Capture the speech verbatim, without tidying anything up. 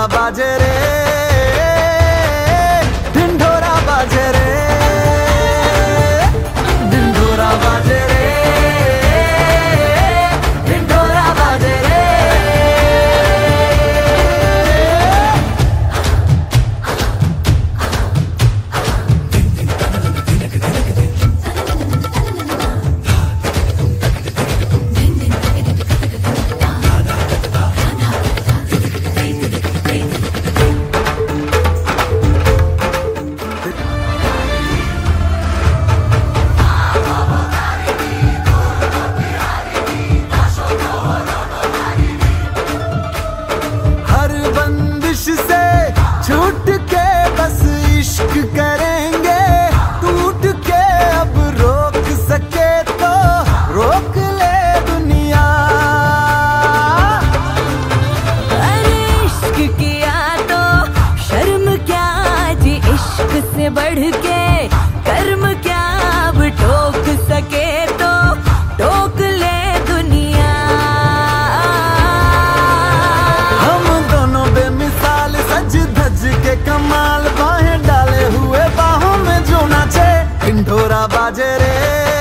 बाजे रे, ढिंढोरा बाजे रे, ढिंढोरा बाजे रे, ढिंढोरा बाजे रे। से छूट के बस इश्क करेंगे, टूट के अब रोक सके तो रोक ले दुनिया। अरे इश्क किया तो शर्म क्या जी, इश्क से बढ़ के कर्म क्या, अब ठोक सके तो ठोक ले दुनिया। सज धज के कमाल, बाहें डाले हुए बाहों में जो नाचे, ढिंढोरा बाजे रे।